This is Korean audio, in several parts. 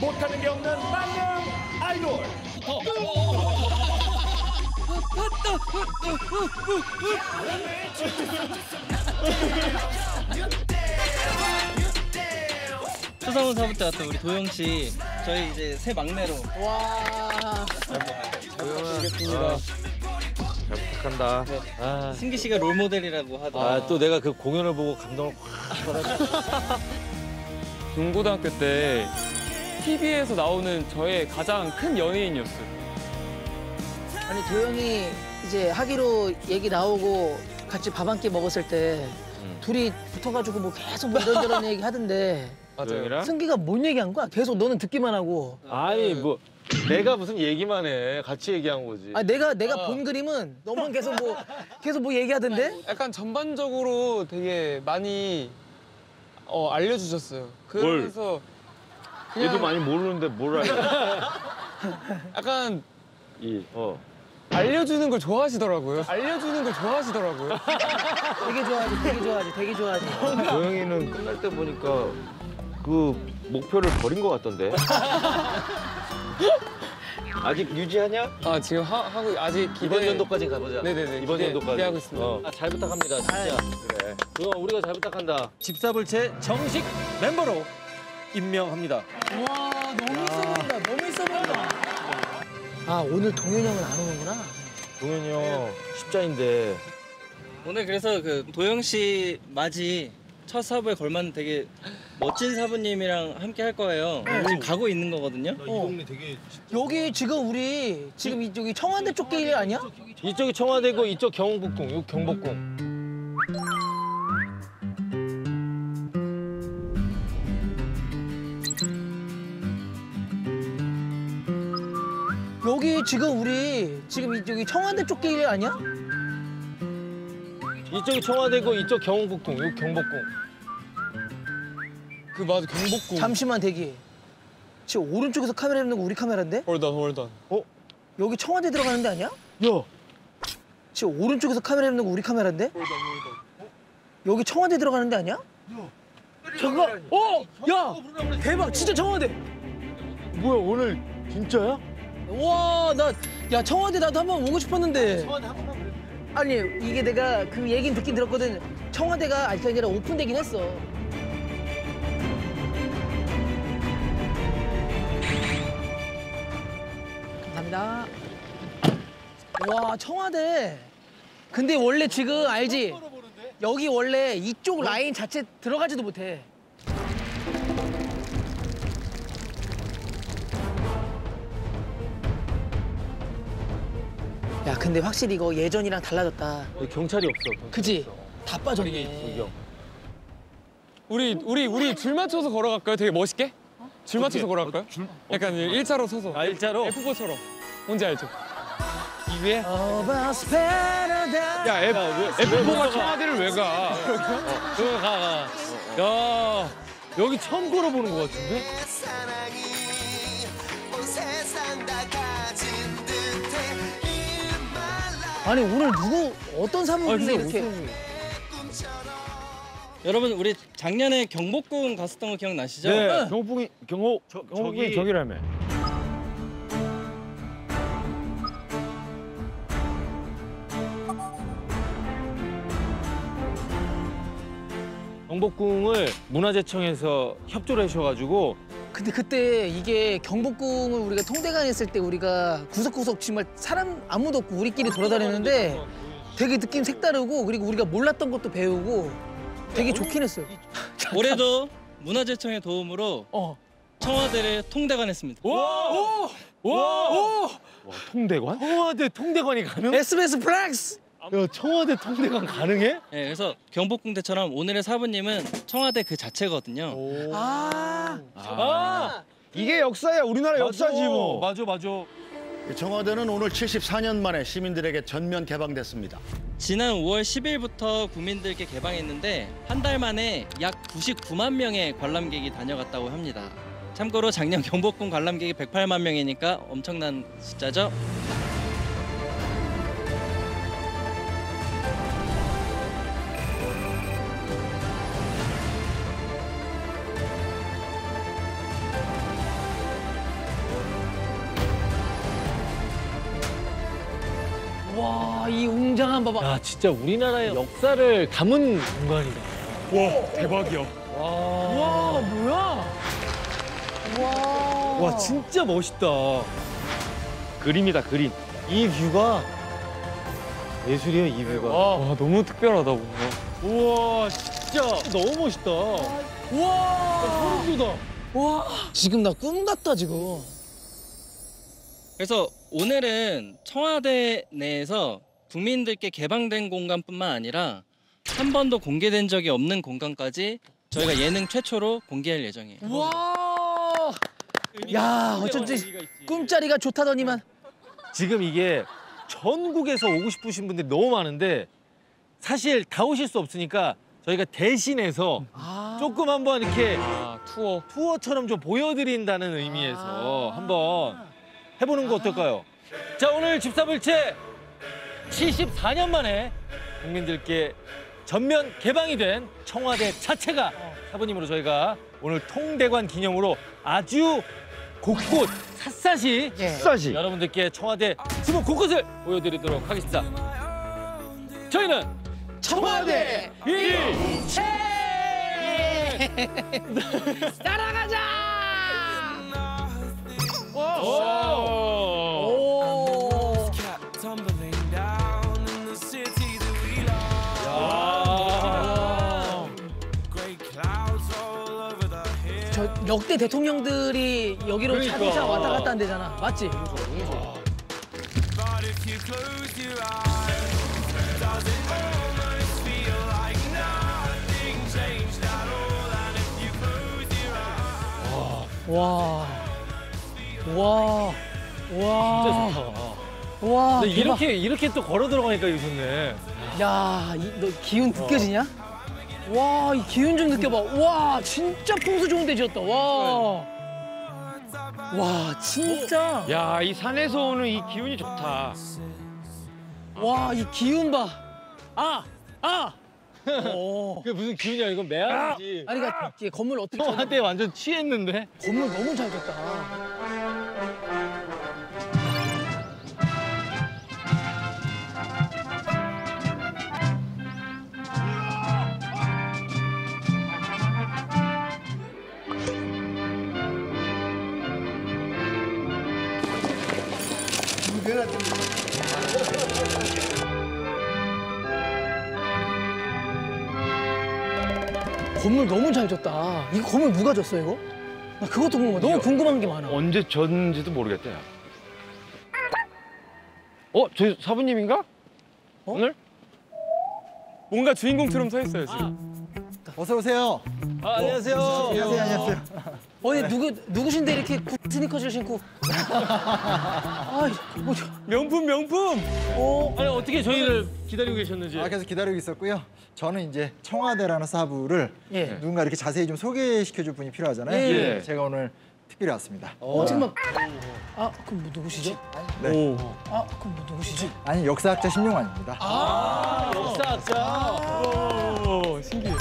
못하는 게 없는 만능 아이돌. 초상훈사부터 왔던 우리 도영 씨, 저희 이제 새 막내로. 와. 도영아, 잘 부탁한다. 네. 아, 승기 씨가 롤 모델이라고 하더라고요. 또 내가 그 공연을 보고 감동을 확 받았어. 중고등학교 때 TV에서 나오는 저의 가장 큰 연예인이었어요. 아니 도영이 이제 하기로 얘기 나오고 같이 밥 한 끼 먹었을 때 둘이 붙어가지고 뭐 계속 뭐 이런저런 얘기 하던데 도영이랑? 승기가 뭔 얘기한 거야? 계속 너는 듣기만 하고. 아니 뭐 내가 무슨 얘기만 해. 같이 얘기한 거지. 아 내가 본 그림은 너만 계속 뭐 얘기하던데? 약간 전반적으로 되게 많이 알려주셨어요. 그러면서 얘도 많이 모르는데 뭘 알려. 약간 알려주는 걸 좋아하시더라고요. 알려주는 걸 좋아하시더라고요. 되게 좋아하지. 도영이는 끝날 때 보니까 그 목표를 버린 것 같던데. 아직 유지하냐? 아 지금 하고 아직 기대. 이번 연도까지 가보자. 네네네. 이번 연도까지. 기대하고 있습니다. 잘 부탁합니다, 진짜. 그래. 도영아, 우리가 잘 부탁한다. 집사불체 정식 멤버로 임명합니다. 와 너무 있어 보인다. 아 오늘 동현이 형은 안 오는구나. 동현이 형 십자인데. 오늘 그래서 그 도영 씨 맞이 첫 사부에 걸맞는 되게 멋진 사부님이랑 함께 할 거예요. 지금 가고 있는 거거든요. 여기 지금 우리 이쪽이 청와대 쪽 길 아니야? 이쪽이 청와대고 이쪽 경복궁, 요 경복궁. 여기 지금 우리 이쪽이 청와대 쪽 길 아니야? 이쪽이 청와대고 이쪽 경복궁, 요 경복궁. 그 맞아 경복궁. 잠시만 대기. 지금 오른쪽에서 카메라 있는 거 우리 카메라인데? 홀던. 여기 청와대 들어가는 데 아니야? 야, 지금 오른쪽에서 카메라 있는 거 우리 카메라인데? 여기 청와대 들어가는 데 아니야? 잠깐. 야, 대박. 진짜 청와대. 뭐야 오늘 진짜야? 와, 야 청와대 나도 한번 오고 싶었는데. 아니 이게 내가 그 얘긴 듣긴 들었거든. 청와대가 아직 아니라 오픈되긴 했어. 감사합니다. 와 청와대. 근데 원래 지금 알지? 여기 원래 이쪽 라인 자체 들어가지도 못해. 야 근데 확실히 이거 예전이랑 달라졌다. 경찰이 없어. 그지? 다 빠졌네. 우리 줄 맞춰서 걸어갈까요? 되게 멋있게? 줄 맞춰서 걸어갈까요? 약간 일자로 서서. 아, 일자로? F4처럼. 뭔지 알죠? 이 위에? 야, F4가 청와대를 왜 가? 그거 가. 야, 여기 처음 걸어보는 것 같은데? 아니 오늘 어떤 사무인데 이렇게. 여러분 우리 작년에 경복궁 갔었던 거 기억나시죠? 네, 경복궁이 저기라며. 경복궁을 문화재청에서 협조를 해주셔가지고. 근데 그때 이게 경복궁을 우리가 통대관 했을 때 우리가 구석구석 정말 사람 아무도 없고 우리끼리 돌아다녔는데 되게 느낌 색다르고 그리고 우리가 몰랐던 것도 배우고 되게 좋긴 했어요. 올해도 문화재청의 도움으로 청와대를 통대관했습니다. 와, 통대관? 청와대 통대관이 가능? SBS 플렉스! 야, 청와대 통대관 가능해? 네, 그래서 경복궁대처럼 오늘의 사부님은 청와대 그 자체거든요. 이게 역사야. 우리나라 역사지 뭐. 맞아. 청와대는 오늘 74년 만에 시민들에게 전면 개방됐습니다. 지난 5월 10일부터 국민들께 개방했는데 한 달 만에 약 99만 명의 관람객이 다녀갔다고 합니다. 참고로 작년 경복궁 관람객이 108만 명이니까 엄청난 숫자죠. 와, 이 웅장한 봐봐. 야, 진짜 우리나라의 역사를 담은 공간이다. 와 대박이야. 와, 뭐야? 와. 와, 진짜 멋있다. 그림이다 그림. 이 뷰가 예술이에요, 이 뷰가. 와 너무 특별하다 뭔가. 우와, 진짜 너무 멋있다. 와. 소름 돋아. 와. 지금 나 꿈 같다, 지금. 그래서 오늘은 청와대 내에서 국민들께 개방된 공간뿐만 아니라 한 번도 공개된 적이 없는 공간까지 저희가 예능 최초로 공개할 예정이에요. 와. 야, 어쩐지 꿈자리가 좋다더니만. 지금 이게 전국에서 오고 싶으신 분들이 너무 많은데 사실 다 오실 수 없으니까 저희가 대신해서 조금 한번 이렇게 투어처럼 좀 보여드린다는 의미에서 한번 해보는 거 어떨까요? 자, 오늘 집사불체 74년 만에 국민들께 전면 개방이 된 청와대 자체가 사부님으로 저희가 오늘 통대관 기념으로 아주 곳곳 샅샅이 싸지. 여러분들께 청와대 지붕 곳곳을 보여드리도록 하겠습니다. 저희는 청와대 일체 따라가자. 오. 오. 저 역대 대통령들이 여기로 그러니까. 차례차 왔다 갔다 한대잖아. 맞지? 와. 와. 와. 진짜 좋다. 와. 근데 대박. 이렇게 또 걸어 들어가니까 이거 좋네. 야, 너 기운 느껴지냐? 와, 이 기운 좀 느껴봐. 와, 진짜 풍수 좋은 데 지었다. 와. 와, 진짜. 야, 이 산에서 오는 이 기운이 좋다. 와, 이 기운 봐. 오. 그게 무슨 기운이야? 이건 매화지. 아니, 그러니까 이게 건물 어떻게 졌 청와대 완전 취했는데. 건물 너무 잘 졌다. 건물 너무 잘 졌다. 이거 건물 누가 졌어, 이거? 나 그것도 궁금해. 너무 궁금한 게 많아. 언제 졌는지도 모르겠다. 야. 저 사부님인가? 오늘? 뭔가 주인공처럼 서 있어요 지금. 어서 오세요. 안녕하세요. 안녕하세요. 누구신데 이렇게 스니커즈를 신고? 아이, 뭐, 명품. 아니, 어떻게 저희를 기다리고 계셨는지. 계속 기다리고 있었고요. 저는 이제 청와대라는 사부를 예. 누군가 이렇게 자세히 좀 소개시켜줄 분이 필요하잖아요. 예. 제가 오늘 특별히 왔습니다. 잠깐만. 그럼 뭐 누구시죠? 네. 그럼 뭐 누구시지? 아니, 역사학자 신용환입니다. 역사학자. 오 신기해.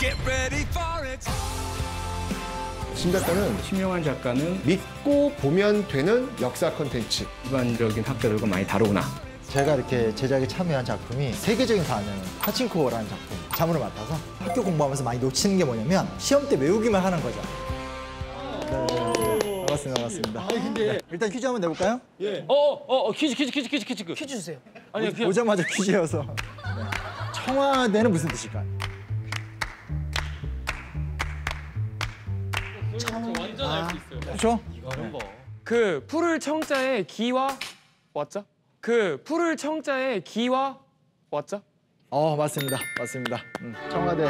신 작가는 신명환 작가는 믿고 보면 되는 역사 콘텐츠. 일반적인 학자들과 많이 다르구나. 제가 이렇게 제작에 참여한 작품이 세계적인 사안은 파친코라는 작품 자문을 맡아서 학교 공부하면서 많이 놓치는 게 뭐냐면 시험 때 외우기만 하는 거죠. 네. 반갑습니다. 근데 일단 퀴즈 한번 내볼까요? 예. 퀴즈. 퀴즈 주세요. 아니, 그냥 오자마자 퀴즈여서. 네. 청와대는 무슨 뜻일까요? 완전 알 수 있어요. 그렇죠? 그 풀을 청자에 기와 왔자? 그 풀을 청자에 기와 왔자? 맞습니다. 맞습니다. 청와대.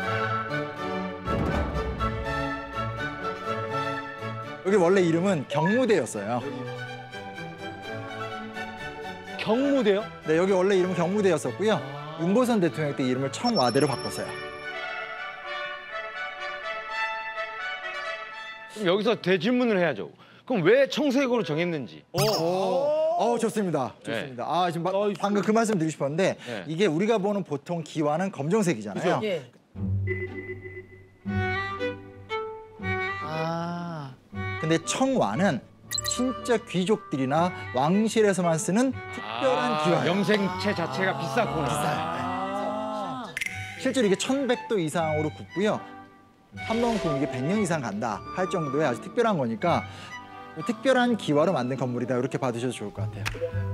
여기 원래 이름은 경무대였어요. 경무대요? 네, 여기 원래 이름은 경무대였었고요. 윤보선 대통령 때 이름을 청와대로 바꿨어요. 그럼 여기서 대질문을 해야죠. 그럼 왜 청색으로 정했는지. 좋습니다. 좋습니다. 지금 방금 그 말씀 드리고 싶었는데 네. 이게 우리가 보는 보통 기와는 검정색이잖아요. 예. 근데 청와는 진짜 귀족들이나 왕실에서만 쓰는 특별한 기와예요. 염색체 자체가 비쌌구나. 실제로 이게 1100도 이상으로 굽고요. 한 번 구우면 이게 100년 이상 간다 할 정도의 아주 특별한 거니까 특별한 기와로 만든 건물이다 이렇게 봐두셔도 좋을 것 같아요.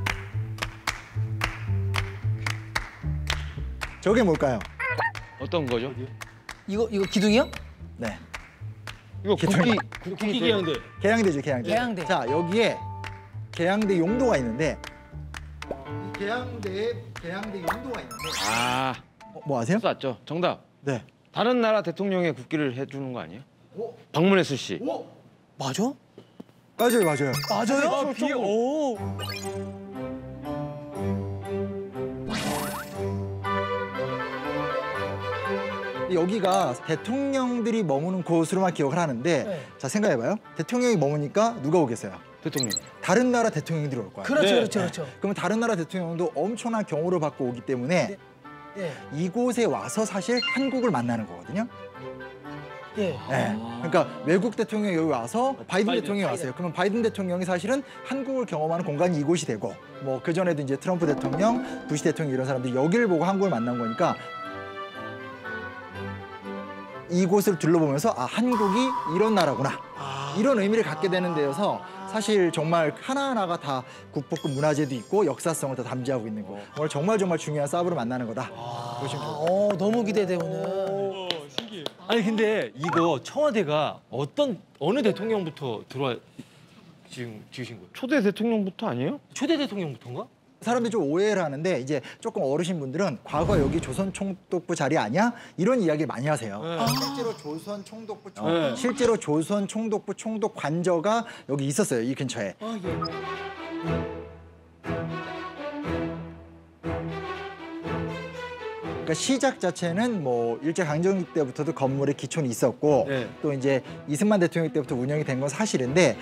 저게 뭘까요? 어떤 거죠? 이거 기둥이요? 네. 이거 개털. 국기 계양대. 계양대죠, 계양대. 계양대. 자, 여기에 계양대 용도가 있는데 이 계양대에 계양대 용도가 있는데 아, 뭐 아세요? 쐈죠. 정답. 네. 다른 나라 대통령의 국기를 해주는 거 아니에요? 오. 방문했을 시. 오. 맞아? 맞아요, 맞아요. 맞아요? 오. 여기가 대통령들이 머무는 곳으로만 기억을 하는데 네. 자, 생각해봐요. 대통령이 머무니까 누가 오겠어요? 대통령. 다른 나라 대통령들이 올 거예요. 그렇죠, 네. 그렇죠, 그렇죠. 그러면 다른 나라 대통령도 엄청난 경호를 받고 오기 때문에 예, 이곳에 와서 사실 한국을 만나는 거거든요. 예. 네. 그러니까 외국 대통령이 여기 와서 바이든 대통령이 바이든. 왔어요. 그러면 바이든 대통령이 사실은 한국을 경험하는 공간이 이곳이 되고 뭐 그전에도 이제 트럼프 대통령, 부시 대통령 이런 사람들이 여기를 보고 한국을 만난 거니까 이곳을 둘러보면서 아, 한국이 이런 나라구나. 이런 의미를 갖게 되는 데여서 사실 정말 하나하나가 다 국보급 문화재도 있고 역사성을 다 담지하고 있는 거. 오늘 정말 중요한 사업으로 만나는 거다. 보시면 좋을 것 같아요. 너무 기대돼 오늘. 아니 근데 이거 청와대가 어느 대통령부터 들어와 지금 지으신 거예요? 초대 대통령부터 아니에요? 초대 대통령부터인가? 사람들이 좀 오해를 하는데 이제 조금 어르신 분들은 과거 여기 조선 총독부 자리 아니야? 이런 이야기 많이 하세요. 실제로 조선 총독부 실제로 조선 총독부 총독 관저가 여기 있었어요. 이 근처에. 그러니까 시작 자체는 뭐 일제 강점기 때부터도 건물에 기촌이 있었고 네. 또 이제 이승만 대통령 때부터 운영이 된 건 사실인데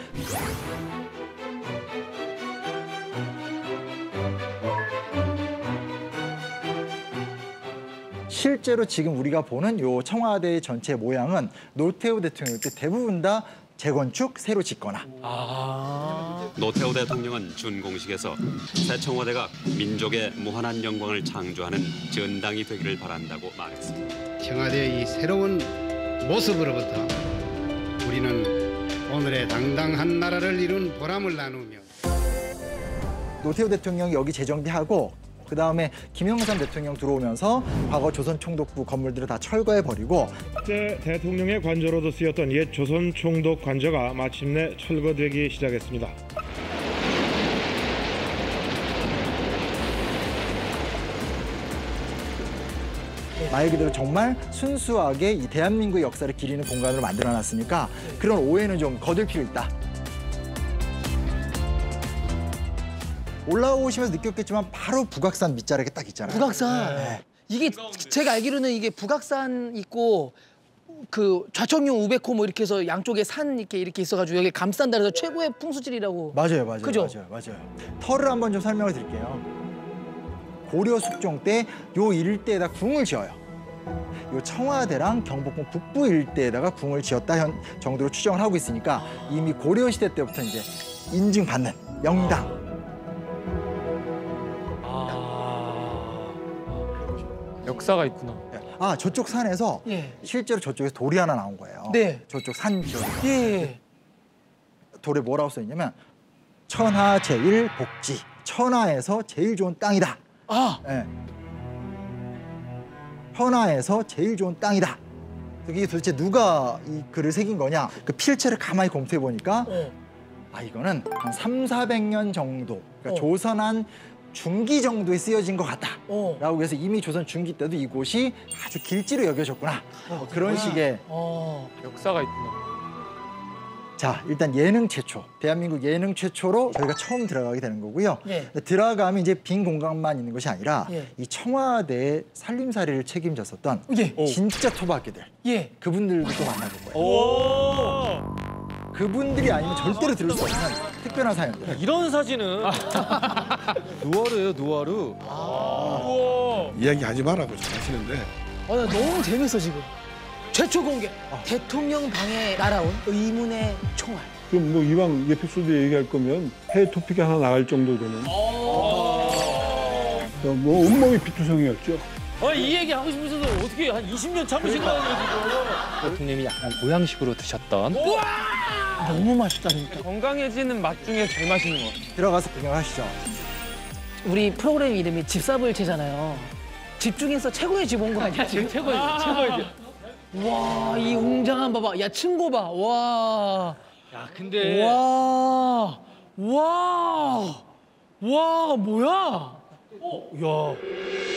실제로 지금 우리가 보는 요 청와대 전체 모양은 노태우 대통령 때 대부분 다 재건축, 새로 짓거나. 노태우 대통령은 준공식에서 새 청와대가 민족의 무한한 영광을 창조하는 전당이 되기를 바란다고 말했습니다. 청와대의 이 새로운 모습으로부터 우리는 오늘의 당당한 나라를 이룬 보람을 나누며 노태우 대통령이 여기 재정비하고 그다음에 김영삼 대통령 들어오면서 과거 조선 총독부 건물들을 다 철거해버리고 그때 대통령의 관저로도 쓰였던 옛 조선 총독 관저가 마침내 철거되기 시작했습니다. 말 그대로 정말 순수하게 이 대한민국의 역사를 기리는 공간으로 만들어놨으니까 그런 오해는 좀 거둘 필요 있다. 올라오시면서 느꼈겠지만 바로 북악산 밑자락에 딱 있잖아요. 북악산. 네. 이게 제가 알기로는 이게 북악산 있고 그 좌청룡 우백호 뭐 이렇게 해서 양쪽에 산 이렇게 있어가지고 여기 감싼다 그래서 최고의 풍수질이라고. 맞아요. 그죠? 맞아요. 터를 한번 좀 설명을 드릴게요. 고려 숙종 때 요 일대에다 궁을 지어요. 요 청와대랑 경복궁 북부 일대에다가 궁을 지었다 정도로 추정을 하고 있으니까 이미 고려 시대 때부터 이제 인증받는 명당. 역사가 있구나. 아, 저쪽 산에서 예. 실제로 저쪽에서 돌이 하나 나온 거예요. 네. 저쪽 산 지역. 예. 돌에 뭐라고 써있냐면 천하 제일 복지. 천하에서 제일 좋은 땅이다. 아. 예. 천하에서 제일 좋은 땅이다. 이게 도대체 누가 이 글을 새긴 거냐? 그 필체를 가만히 검토해 보니까 아, 이거는 한 300~400년 정도, 그러니까 조선 한 중기 정도에 쓰여진 것 같다. 라고 해서 이미 조선 중기 때도 이곳이 아주 길지로 여겨졌구나. 그런 식의 역사가 있구나. 자, 일단 예능 최초, 대한민국 예능 최초로 저희가 처음 들어가게 되는 거고요. 예. 들어가면 이제 빈 공간만 있는 것이 아니라 예. 이 청와대 살림살이를 책임졌었던 예. 진짜 토박이들, 예. 그분들도 또 만나볼 거예요. 그분들이 아니면 절대로 들을 수 없는 특별한 사연들. 이런 사진은 누아르예요, 누아르. 이야기하지 말라고 하시는데 나 너무 재밌어 지금. 최초 공개. 대통령 방에 날아온 의문의 총알. 좀 뭐 이왕 에피소드 얘기할 거면 해 토픽이 하나 나갈 정도 되는. 뭐 온몸이 피투성이었죠. 이 얘기 하고 싶으셔서 어떻게 한 20년 참으신 거예요 지금? 대통령이 약간 보양식으로 드셨던 너무 맛있다 진짜. 건강해지는 맛 중에 제일 맛있는 것 같아요. 들어가서 구경하시죠. 우리 프로그램 이름이 집사불체잖아요. 집 중에서 최고의 집 온 거 아니야? 지금 최고의 집. 와, 이 웅장한 봐봐. 야, 층고 봐. 와. 야 근데 와. 와. 와, 뭐야? 야